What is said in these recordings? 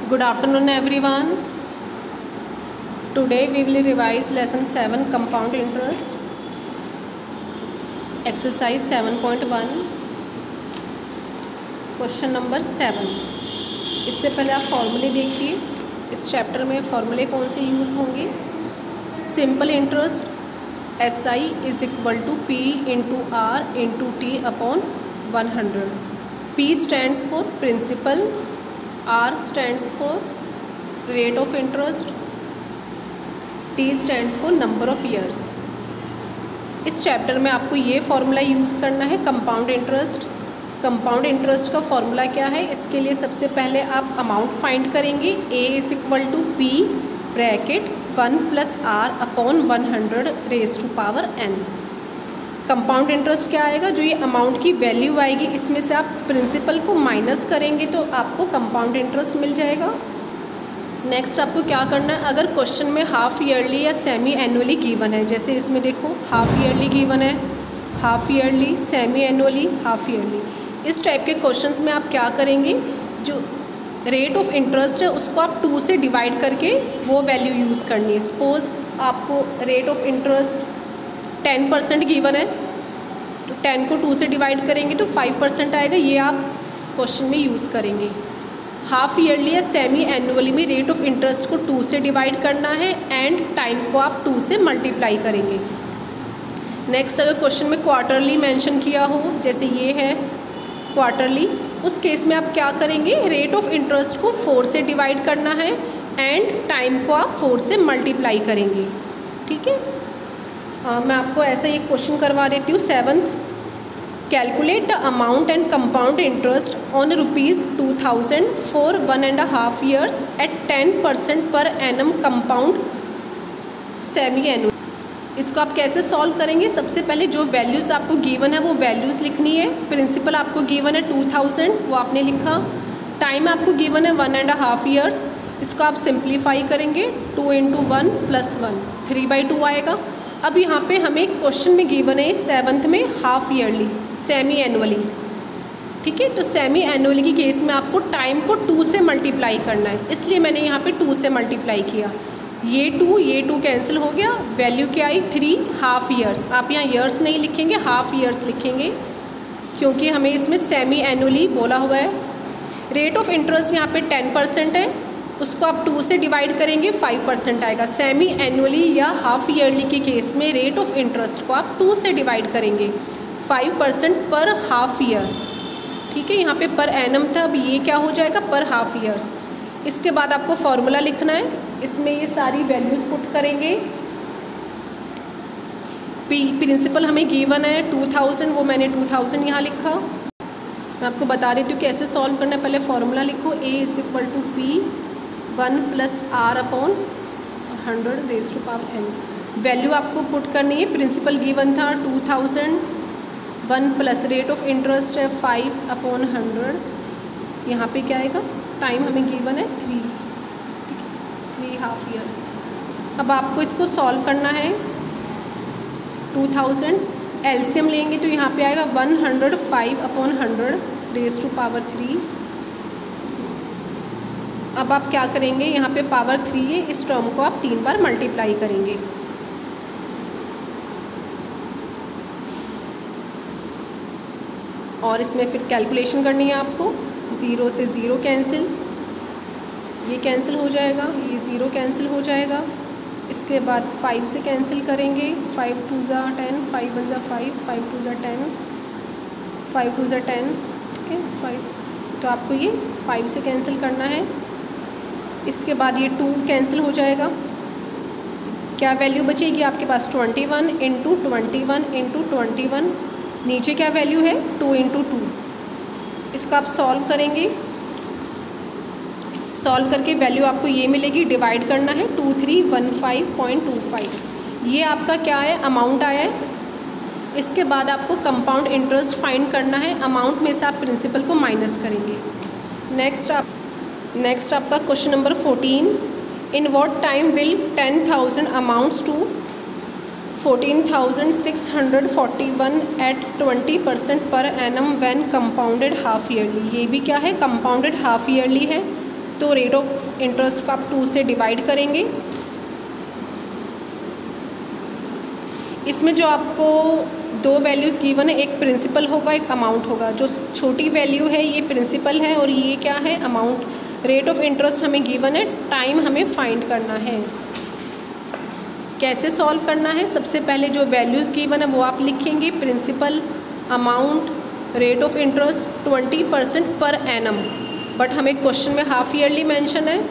Good afternoon everyone. Today we will revise lesson 7 compound interest, exercise 7.1, question number 7। इससे पहले आप फॉर्मूले देखिए। इस चैप्टर में फॉर्मूले कौन से यूज़ होंगे। Simple interest SI is equal to P into R into T upon 100। P stands for principal, R stands for rate of interest, T stands for number of years। इस चैप्टर में आपको ये formula use करना है compound interest. Compound interest का formula क्या है, इसके लिए सबसे पहले आप अमाउंट फाइंड करेंगे। A is equal to P bracket 1 plus R upon 100 raise to power n। Compound interest क्या आएगा, जो ये अमाउंट की वैल्यू आएगी इसमें से आप प्रिंसिपल को माइनस करेंगे तो आपको कंपाउंड इंटरेस्ट मिल जाएगा। नेक्स्ट आपको क्या करना है, अगर क्वेश्चन में हाफ ईयरली या सेमी एनुअली गिवन है, जैसे इसमें देखो हाफ ईयरली गिवन है, half yearly, semi annually, half yearly, इस टाइप के क्वेश्चंस में आप क्या करेंगे, जो रेट ऑफ इंटरेस्ट है उसको आप 2 से डिवाइड करके वो वैल्यू यूज़ करनी है। सपोज आपको रेट ऑफ इंटरेस्ट 10% गिवन है तो 10 को 2 से डिवाइड करेंगे तो 5% आएगा, ये आप क्वेश्चन में यूज़ करेंगे। हाफ ईयरली या सेमी एनुअली में रेट ऑफ इंटरेस्ट को 2 से डिवाइड करना है एंड टाइम को आप 2 से मल्टीप्लाई करेंगे। नेक्स्ट अगर क्वेश्चन में क्वार्टरली मेंशन किया हो, जैसे ये है क्वार्टरली, उस केस में आप क्या करेंगे, रेट ऑफ इंटरेस्ट को 4 से डिवाइड करना है एंड टाइम को आप 4 से मल्टीप्लाई करेंगे। ठीक है, मैं आपको ऐसा एक क्वेश्चन करवा देती हूँ। 7th, calculate the amount and compound interest on ₹2000 for 1.5 years at 10% per annum compound semi annual. इसको आप कैसे सॉल्व करेंगे, सबसे पहले जो वैल्यूज़ आपको गिवन है वो वैल्यूज़ लिखनी है। प्रिंसिपल आपको गिवन है 2000, वो आपने लिखा। टाइम आपको गिवन है 1.5 years, इसको आप सिंप्लीफाई करेंगे। 2 × 1 + 1 3/2 आएगा। अब यहाँ पे हमें क्वेश्चन में गिवन है 7th में हाफ ईयरली, सेमी एनुअली। ठीक है, तो सेमी एनुअली की केस में आपको टाइम को 2 से मल्टीप्लाई करना है, इसलिए मैंने यहाँ पे 2 से मल्टीप्लाई किया। ये 2 कैंसिल हो गया, वैल्यू क्या आई 3 हाफ ईयर्स। आप यहाँ ईयर्स नहीं लिखेंगे, हाफ ईयर्स लिखेंगे क्योंकि हमें इसमें सेमी एनुअली बोला हुआ है। रेट ऑफ इंटरेस्ट यहाँ पे 10% है, उसको आप 2 से डिवाइड करेंगे 5% आएगा। सेमी एनुअली या हाफ ईयरली के केस में रेट ऑफ इंटरेस्ट को आप 2 से डिवाइड करेंगे 5% पर हाफ ईयर। ठीक है, यहाँ पे पर एनम था, अब ये क्या हो जाएगा पर हाफ ईयर्स। इसके बाद आपको फॉर्मूला लिखना है, इसमें ये सारी वैल्यूज़ पुट करेंगे। प्रिंसिपल हमें गिवन है 2000, वो मैंने 2000 यहाँ लिखा। मैं आपको बता देती हूँ कैसे सॉल्व करना है। पहले फॉर्मूला लिखो, A is equal to P 1 + R upon 100 raise to power n। Value आपको पुट करनी है, प्रिंसिपल गिवन था 2000, 1 प्लस रेट ऑफ इंटरेस्ट है 5/100। यहाँ पे क्या आएगा, टाइम हमें गिवन है 3 हाफ ईयर्स। अब आपको इसको सॉल्व करना है। 2000 एलसीएम लेंगे तो यहाँ पे आएगा 105/100 रेज टू पावर 3। अब आप क्या करेंगे, यहाँ पे पावर 3 है, इस टर्म को आप 3 बार मल्टीप्लाई करेंगे। और इसमें फिर कैलकुलेशन करनी है आपको। 0 से 0 कैंसिल, ये कैंसिल हो जाएगा, ये 0 कैंसिल हो जाएगा। इसके बाद 5 से कैंसिल करेंगे, 5 × 2 = 10, 5 × 1 = 5, 5 × 2 = 10, 5 × 2 = 10। ठीक है, 5, तो आपको ये 5 से कैंसिल करना है। इसके बाद ये 2 कैंसिल हो जाएगा, क्या वैल्यू बचेगी आपके पास 21 × 21 × 21। नीचे क्या वैल्यू है 2 × 2। इसको आप सॉल्व करेंगे, सॉल्व करके वैल्यू आपको ये मिलेगी, डिवाइड करना है 2315.25। ये आपका क्या है, अमाउंट आया है। इसके बाद आपको कंपाउंड इंटरेस्ट फाइंड करना है, अमाउंट में से आप प्रिंसिपल को माइनस करेंगे। नेक्स्ट आपका question number 14, in what time will 10,000 amounts to 14,641 at 20% per annum when compounded half yearly. ये भी क्या है, कंपाउंडेड हाफ ईयरली है। तो रेट ऑफ इंटरेस्ट को आप 2 से डिवाइड करेंगे। इसमें जो आपको 2 वैल्यूज़ गिवन है, एक प्रिंसिपल होगा, एक अमाउंट होगा। जो छोटी वैल्यू है ये प्रिंसिपल है और ये क्या है, अमाउंट। रेट ऑफ इंटरेस्ट हमें गिवन है, टाइम हमें फाइंड करना है। कैसे सॉल्व करना है, सबसे पहले जो वैल्यूज़ गिवन है वो आप लिखेंगे, principal, amount, rate of interest 20% per annum. But हमें क्वेश्चन में हाफ ईयरली मेंशन है,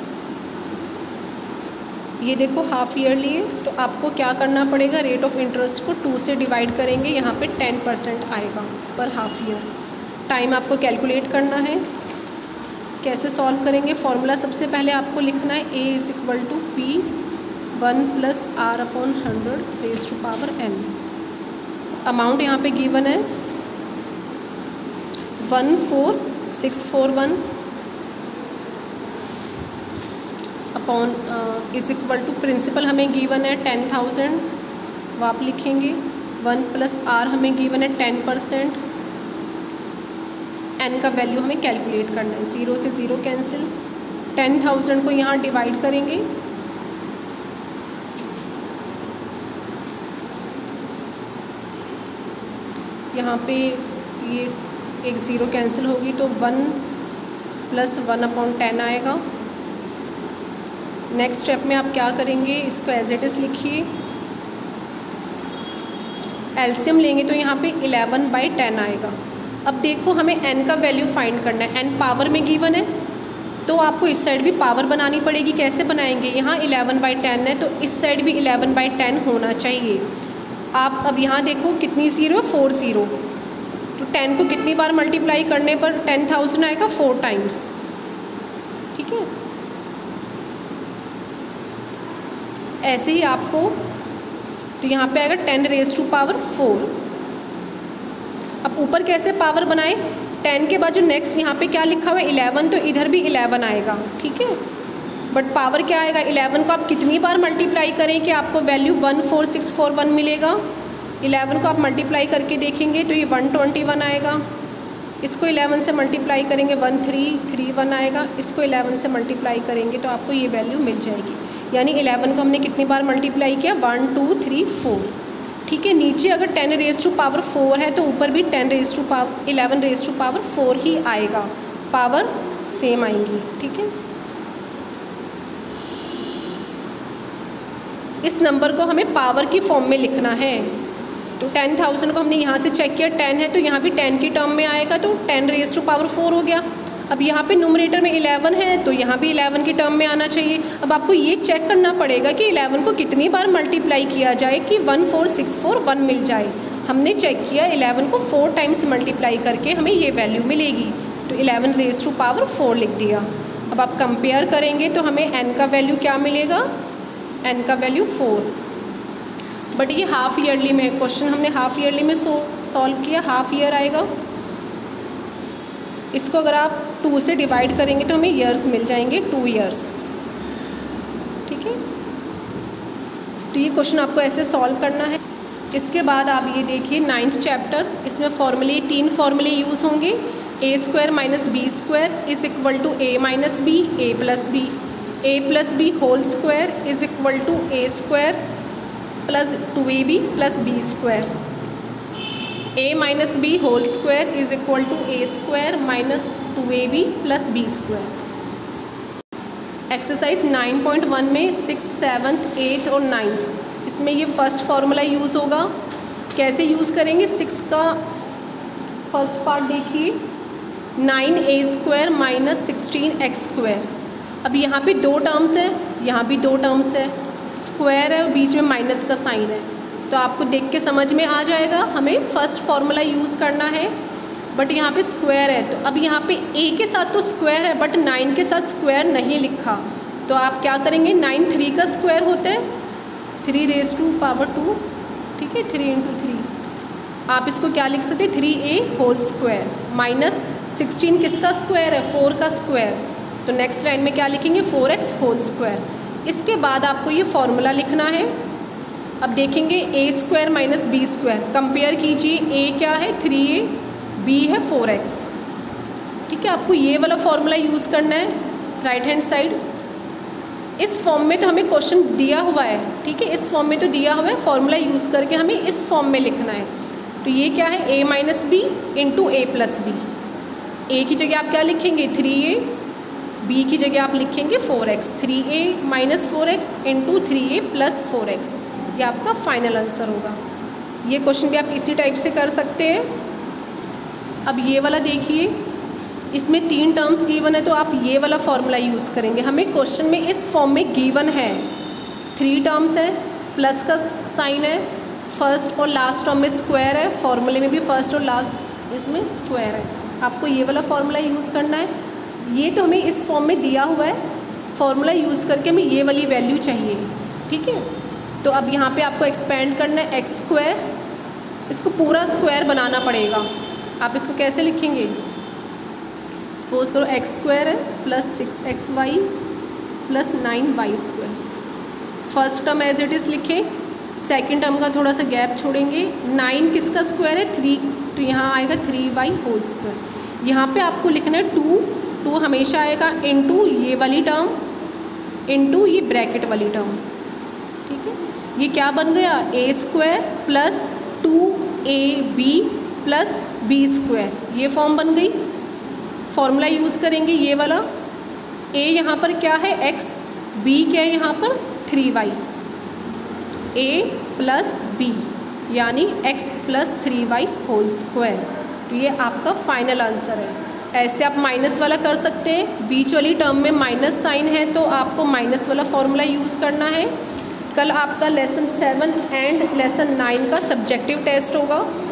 ये देखो हाफ ईयरली है, तो आपको क्या करना पड़ेगा, रेट ऑफ इंटरेस्ट को 2 से डिवाइड करेंगे, यहाँ पे 10% आएगा पर हाफ ईयर। टाइम आपको कैलकुलेट करना है। कैसे सॉल्व करेंगे, फॉर्मूला सबसे पहले आपको लिखना है A = P1 + R/100 raised to power n। Amount यहाँ पे गिवन है 14641 अपॉन = प्रिंसिपल हमें गिवन है 10,000, वो आप लिखेंगे। 1 + R हमें गिवन है 10%। n का वैल्यू हमें कैलकुलेट करना है, 0 से 0 कैंसिल। 10,000 को यहाँ डिवाइड करेंगे, यहाँ पे ये एक 0 कैंसिल होगी तो 1 + 1/10 आएगा। नेक्स्ट स्टेप में आप क्या करेंगे, इसको एज इट इज़ लिखिए। एलसीएम लेंगे तो यहाँ पे 11/10 आएगा। अब देखो हमें n का वैल्यू फाइंड करना है, n पावर में गिवन है तो आपको इस साइड भी पावर बनानी पड़ेगी। कैसे बनाएंगे, यहाँ 11/10 है तो इस साइड भी 11/10 होना चाहिए। आप अब यहाँ देखो कितनी 0 है, 4 0, तो 10 को कितनी बार मल्टीप्लाई करने पर 10,000 आएगा, 4 टाइम्स। ठीक है, ऐसे ही आपको, तो यहाँ पे आएगा 10 रेज़ टू पावर 4। अब ऊपर कैसे पावर बनाए, 10 के बाद जो नेक्स्ट यहाँ पे क्या लिखा हुआ है 11, तो इधर भी 11 आएगा। ठीक है, बट पावर क्या आएगा, 11 को आप कितनी बार मल्टीप्लाई करें कि आपको वैल्यू 14641 मिलेगा। 11 को आप मल्टीप्लाई करके देखेंगे तो ये 121 आएगा। इसको 11 से मल्टीप्लाई करेंगे 1331 आएगा। इसको 11 से मल्टीप्लाई करेंगे तो आपको ये वैल्यू मिल जाएगी। यानी 11 को हमने कितनी बार मल्टीप्लाई किया, 1 2 3 4। ठीक है, नीचे अगर 10 रेज़ टू पावर 4 है तो ऊपर भी 11 रेज़ टू पावर 4 ही आएगा, पावर सेम आएंगी। ठीक है, इस नंबर को हमें पावर की फॉर्म में लिखना है। तो 10,000 को हमने यहाँ से चेक किया, 10 है तो यहाँ भी 10 की टर्म में आएगा, तो 10 रेज़ टू पावर 4 हो गया। अब यहाँ पे न्यूमरेटर में 11 है तो यहाँ भी 11 की टर्म में आना चाहिए। अब आपको ये चेक करना पड़ेगा कि 11 को कितनी बार मल्टीप्लाई किया जाए कि 14641 मिल जाए। हमने चेक किया 11 को 4 टाइम्स मल्टीप्लाई करके हमें ये वैल्यू मिलेगी, तो 11 रेज़ टू पावर 4 लिख दिया। अब आप कंपेयर करेंगे तो हमें n का वैल्यू क्या मिलेगा, n का वैल्यू 4। बट ये हाफ ईयरली में है, क्वेश्चन हमने हाफ ईयरली में सॉल्व किया, हाफ ईयर आएगा। इसको अगर आप 2 से डिवाइड करेंगे तो हमें ईयर्स मिल जाएंगे, 2 ईयर्स। ठीक है, तो ये क्वेश्चन आपको ऐसे सॉल्व करना है। इसके बाद आप ये देखिए 9th चैप्टर, इसमें फॉर्मूले 3 फॉर्मूले यूज़ होंगे। a² - b² = a - b, a + b, a + b whole square = a² + 2ab + b²। a - b whole square = a² - 2ab + b²। Exercise 9.1 में 6th 7th 8th और 9th, इसमें ये फर्स्ट फार्मूला यूज़ होगा। कैसे यूज़ करेंगे, 6 का फर्स्ट पार्ट देखिए, 9a² - 16x²। अब यहाँ पे 2 टर्म्स है, यहाँ भी 2 टर्म्स है, स्क्वायर है और बीच में माइनस का साइन है, तो आपको देख के समझ में आ जाएगा हमें फर्स्ट फार्मूला यूज़ करना है। बट यहाँ पे स्क्वायर है, तो अब यहाँ पे a के साथ तो स्क्वायर है बट 9 के साथ स्क्वायर नहीं लिखा, तो आप क्या करेंगे, 9 3 का स्क्वायर होता है, 3 रेज़ टू पावर 2। ठीक है, 3 × 3 आप इसको क्या लिख सकते हैं, 3a होल स्क्वायर माइनस 16 किसका स्क्वायर है, 4 का स्क्वायर, तो नेक्स्ट लाइन में क्या लिखेंगे, 4x होल स्क्वायर। इसके बाद आपको ये फॉर्मूला लिखना है। अब देखेंगे a² - b², कंपेयर कीजिए, a क्या है 3a, b है 4x। ठीक है, आपको ये वाला फॉर्मूला यूज़ करना है। Right hand side. इस फॉर्म में तो हमें क्वेश्चन दिया हुआ है, ठीक है, इस फॉर्म में तो दिया हुआ है, फॉर्मूला यूज़ करके हमें इस फॉर्म में लिखना है। तो ये क्या है, a minus B into A plus B. A की जगह आप क्या लिखेंगे 3a, बी की जगह आप लिखेंगे 4x। 3a minus 4x into 3a plus 4x, ये आपका फाइनल आंसर होगा। ये क्वेश्चन भी आप इसी टाइप से कर सकते हैं। अब ये वाला देखिए, इसमें 3 टर्म्स गिवन है, तो आप ये वाला फॉर्मूला यूज़ करेंगे। हमें क्वेश्चन में इस फॉर्म में गिवन है 3 टर्म्स है, प्लस का साइन है, फर्स्ट और लास्ट टर्म में स्क्वायर है, फॉर्मूले में भी फर्स्ट और लास्ट इसमें स्क्वायर है। आपको ये वाला फॉर्मूला यूज़ करना है। ये तो हमें इस फॉर्म में दिया हुआ है, फॉर्मूला यूज़ करके हमें ये वाली वैल्यू चाहिए, ठीक है। तो अब यहाँ पे आपको एक्सपेंड करना है एक्स स्क्वायर, इसको पूरा स्क्वायर बनाना पड़ेगा। आप इसको कैसे लिखेंगे, सपोज करो एक्स स्क्वायर है plus 6xy plus 9y square. First term as it is लिखें, सेकेंड टर्म का थोड़ा सा गैप छोड़ेंगे। 9 किसका स्क्वायर है 3, तो यहाँ आएगा 3y होल स्क्वायर। यहाँ पे आपको लिखना है 2 हमेशा आएगा इंटू ये वाली टर्म इंटू ये ब्रैकेट वाली टर्म, ठीक है। ये क्या बन गया, a square plus 2ab plus b square, ये फॉर्म बन गई। फॉर्मूला यूज़ करेंगे ये वाला, a यहाँ पर क्या है x, b क्या है यहाँ पर 3y, a प्लस b यानी x plus 3y whole square. तो ये आपका फाइनल आंसर है। ऐसे आप माइनस वाला कर सकते हैं, बीच वाली टर्म में माइनस साइन है तो आपको माइनस वाला फॉर्मूला यूज़ करना है। कल आपका लेसन 7 एंड लेसन 9 का सब्जेक्टिव टेस्ट होगा।